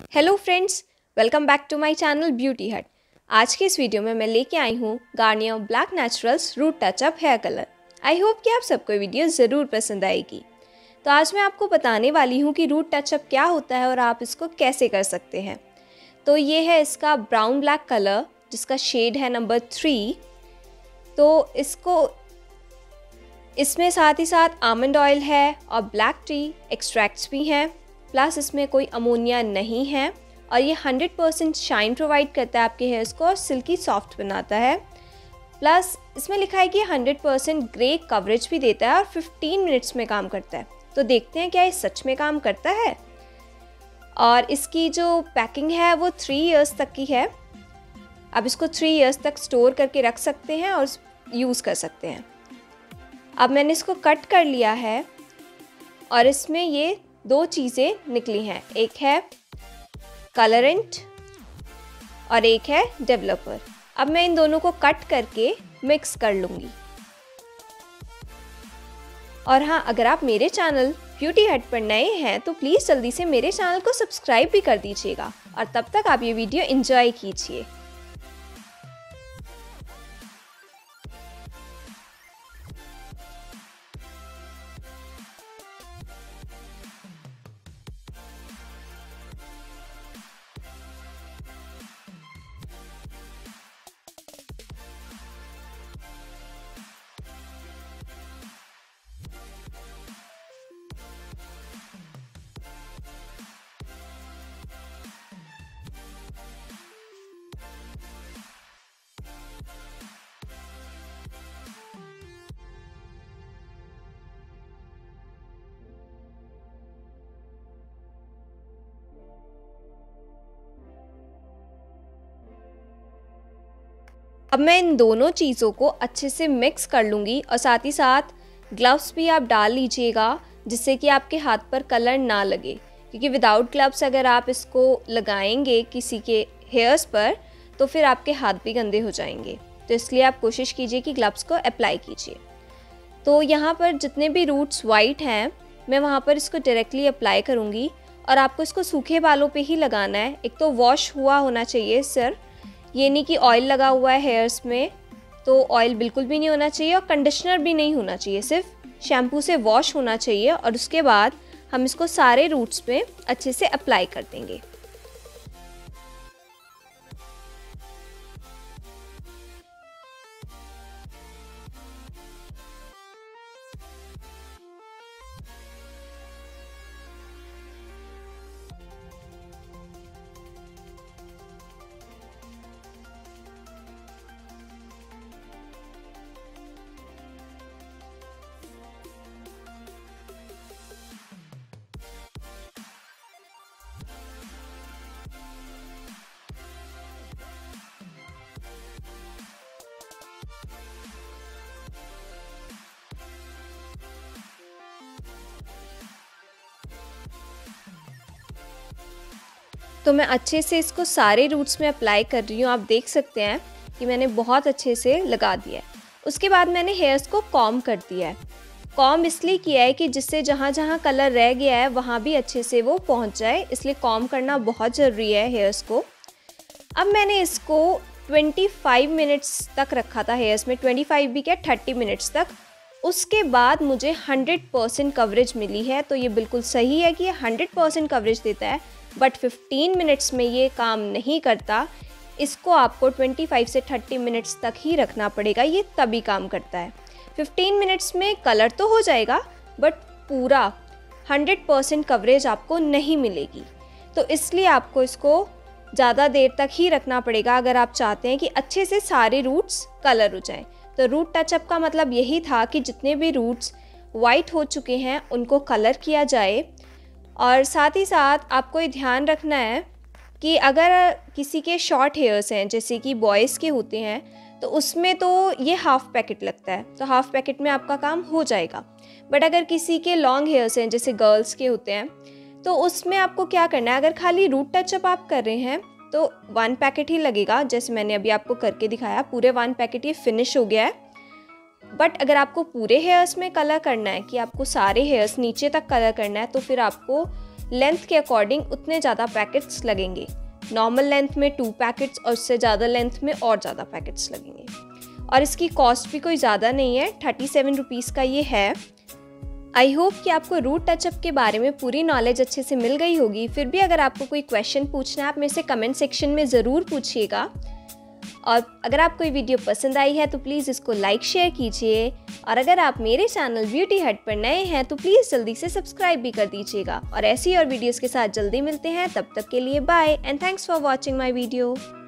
Hello friends, welcome back to my channel beauty hut. आज के इस वीडियो में मैं लेके आई हूँ Garnier black naturals root touch up hair colour. I hope कि आप सबको वीडियो ज़रूर पसंद आएगी। तो आज मैं आपको बताने वाली हूँ कि रूट टचअप क्या होता है और आप इसको कैसे कर सकते हैं। तो ये है इसका ब्राउन ब्लैक कलर जिसका शेड है नंबर 3। तो इसमें साथ ही साथ आमंड ऑयल है और ब्लैक टी एक्सट्रैक्ट्स भी हैं, प्लस इसमें कोई अमोनिया नहीं है और ये 100% शाइन प्रोवाइड करता है आपके हेयर्स को और सिल्की सॉफ्ट बनाता है। प्लस इसमें लिखा है कि 100% ग्रे कवरेज भी देता है और 15 मिनट्स में काम करता है। तो देखते हैं क्या ये सच में काम करता है। और इसकी जो पैकिंग है वो 3 इयर्स तक की है। आप इसको 3 इयर्स तक स्टोर करके रख सकते हैं और यूज़ कर सकते हैं। अब मैंने इसको कट कर लिया है और इसमें ये 2 चीज़ें निकली हैं, एक है कलरेंट और एक है डेवलपर। अब मैं इन दोनों को कट करके मिक्स कर लूँगी। और हाँ, अगर आप मेरे चैनल ब्यूटी हट पर नए हैं तो प्लीज़ जल्दी से मेरे चैनल को सब्सक्राइब भी कर दीजिएगा और तब तक आप ये वीडियो एंजॉय कीजिए। अब मैं इन दोनों चीज़ों को अच्छे से मिक्स कर लूँगी और साथ ही साथ ग्लव्स भी आप डाल लीजिएगा जिससे कि आपके हाथ पर कलर ना लगे, क्योंकि विदाउट ग्लव्स अगर आप इसको लगाएंगे किसी के हेयर्स पर तो फिर आपके हाथ भी गंदे हो जाएंगे। तो इसलिए आप कोशिश कीजिए कि ग्लव्स को अप्लाई कीजिए। तो यहाँ पर जितने भी रूट्स वाइट हैं मैं वहाँ पर इसको डायरेक्टली अप्लाई करूँगी और आपको इसको सूखे बालों पे ही लगाना है। एक तो वॉश हुआ होना चाहिए सर, ये नहीं कि ऑयल लगा हुआ है हेयर्स में, तो ऑयल बिल्कुल भी नहीं होना चाहिए और कंडीशनर भी नहीं होना चाहिए, सिर्फ शैम्पू से वॉश होना चाहिए। और उसके बाद हम इसको सारे रूट्स पे अच्छे से अप्लाई कर देंगे। तो मैं अच्छे से इसको सारे रूट्स में अप्लाई कर रही हूँ। आप देख सकते हैं कि मैंने बहुत अच्छे से लगा दिया है। उसके बाद मैंने हेयर्स को कॉम्ब कर दिया है। कॉम्ब इसलिए किया है कि जिससे जहाँ जहाँ कलर रह गया है वहाँ भी अच्छे से वो पहुँच जाए, इसलिए कॉम्ब करना बहुत ज़रूरी है हेयर्स को। अब मैंने इसको 25 मिनट्स तक रखा था हेयर्स में, 25 भी क्या 30 मिनट्स तक। उसके बाद मुझे 100% कवरेज मिली है। तो ये बिल्कुल सही है कि ये 100% कवरेज देता है, बट 15 मिनट्स में ये काम नहीं करता। इसको आपको 25 से 30 मिनट्स तक ही रखना पड़ेगा, ये तभी काम करता है। 15 मिनट्स में कलर तो हो जाएगा बट पूरा 100% कवरेज आपको नहीं मिलेगी। तो इसलिए आपको इसको ज़्यादा देर तक ही रखना पड़ेगा अगर आप चाहते हैं कि अच्छे से सारे रूट्स कलर हो जाएं। तो रूट टचअप का मतलब यही था कि जितने भी रूट्स वाइट हो चुके हैं उनको कलर किया जाए। और साथ ही साथ आपको ये ध्यान रखना है कि अगर किसी के शॉर्ट हेयर्स हैं जैसे कि बॉयज़ के होते हैं तो उसमें तो ये हाफ़ पैकेट लगता है, तो हाफ़ पैकेट में आपका काम हो जाएगा। बट अगर किसी के लॉन्ग हेयर्स हैं जैसे गर्ल्स के होते हैं तो उसमें आपको क्या करना है, अगर खाली रूट टचअप आप कर रहे हैं तो 1 पैकेट ही लगेगा। जैसे मैंने अभी आपको करके दिखाया, पूरे 1 पैकेट ये फिनिश हो गया है। बट अगर आपको पूरे हेयर्स में कलर करना है कि आपको सारे हेयर्स नीचे तक कलर करना है तो फिर आपको लेंथ के अकॉर्डिंग उतने ज़्यादा पैकेट्स लगेंगे। नॉर्मल लेंथ में 2 पैकेट्स और उससे ज़्यादा लेंथ में और ज़्यादा पैकेट्स लगेंगे। और इसकी कॉस्ट भी कोई ज़्यादा नहीं है, 37 रुपीज़ का ये है। आई होप कि आपको रूट टचअप के बारे में पूरी नॉलेज अच्छे से मिल गई होगी। फिर भी अगर आपको कोई क्वेश्चन पूछना है आप मेरे से कमेंट सेक्शन में ज़रूर पूछिएगा। और अगर आपको ये वीडियो पसंद आई है तो प्लीज़ इसको लाइक शेयर कीजिए। और अगर आप मेरे चैनल ब्यूटी हट पर नए हैं तो प्लीज़ जल्दी से सब्सक्राइब भी कर दीजिएगा। और ऐसी और वीडियोज़ के साथ जल्दी मिलते हैं, तब तक के लिए bye and thanks for watching my video.